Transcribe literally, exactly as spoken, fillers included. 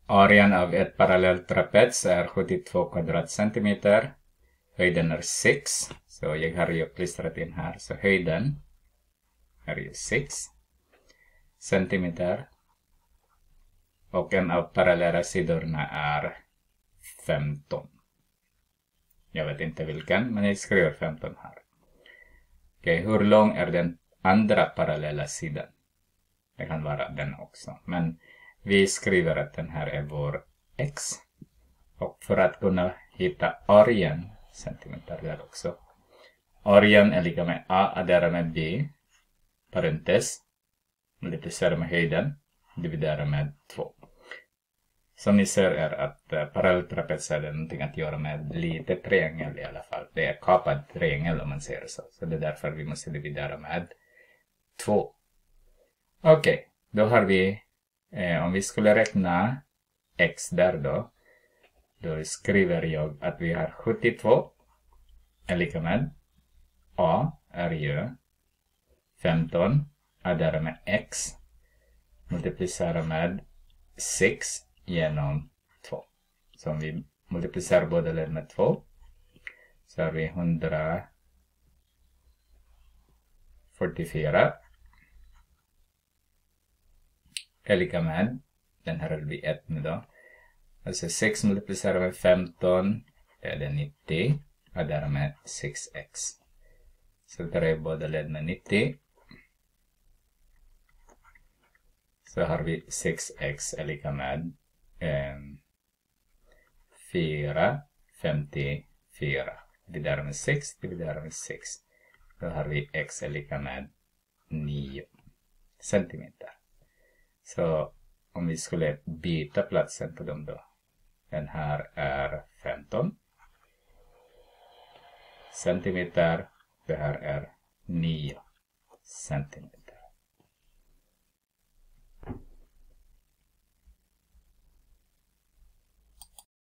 Arean av ett parallellt trapets är sjuttiotvå kvadratcentimeter. Höjden är sex. Så jag har ju klistrat in här. Så höjden är ju sex centimeter. Och en av parallella sidorna är femton. Jag vet inte vilken, men jag skriver femton här. Okej, hur lång är den andra parallella sidan? Det kan vara den också. Men vi skriver att den här är vår x. Och för att kunna hitta arean, centimeter där också. Arean är lika med a addera med b, parentes, multiplicera med höjden, dividera med två. Som ni ser är att uh, parallelltrapets är någonting att göra med lite triangel i alla fall. Det är kapad triangel om man säger så. Så det är därför vi måste dividera med två. Okej, okay, då har vi, eh, om vi skulle räkna x där då. Då skriver jag att vi har sjuttiotvå är lika med a är ju femton addera med x multiplicera med sex genom två. Så om vi multiplicerar båda led med två så har vi hundrafyrtiofyra är lika med, den här blir ett nu då. Alltså sex multiplicerar med femton är det nittio och där med sex x. Så tar jag båda led med nittio. Så har vi sex x är lika med eh, fyra femtiofyra. Dividerar med sex, dividerar med sex. Då har vi x är lika med nio centimeter. Så om vi skulle byta platsen på dem då. Den här är femton centimeter. Det här är nio centimeter.